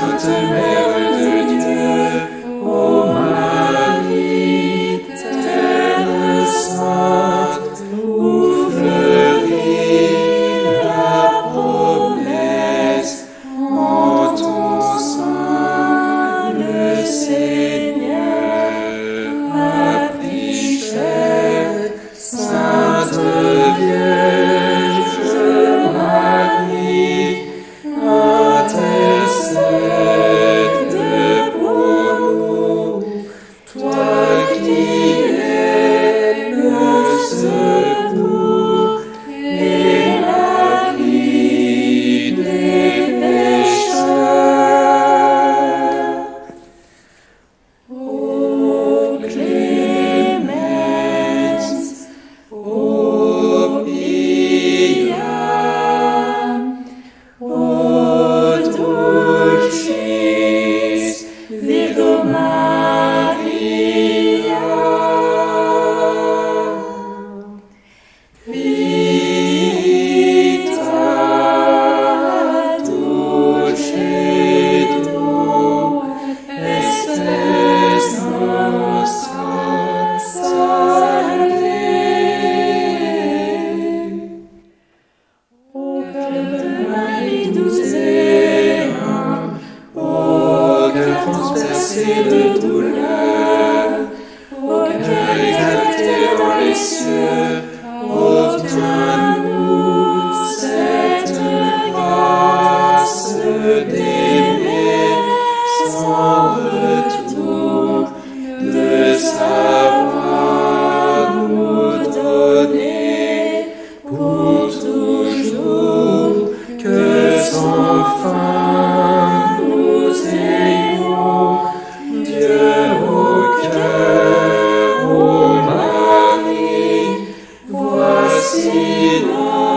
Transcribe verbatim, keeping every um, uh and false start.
Sainte Mère de Dieu, ô Marie, Terre sainte, où fleurit la promesse, en ton sein le Seigneur a pris chair. Sainte Vierge Marie, intercède pour nous, toi qui es le secours et la vie des pécheurs. Ô Clémence, ô Pia, ô Dulcis Virgo Maria, Vita dulcedo estes nostra salve. Ô cœur Marie douzième, ô cœur transpercé de douleur, ô cœur exalté dans les cieux, obtiens-nous cette grâce d'aimer sans retour, de savoir nous donner pour toujours, que sans fin nous ayons Dieu au cœur, ô Marie, voici notre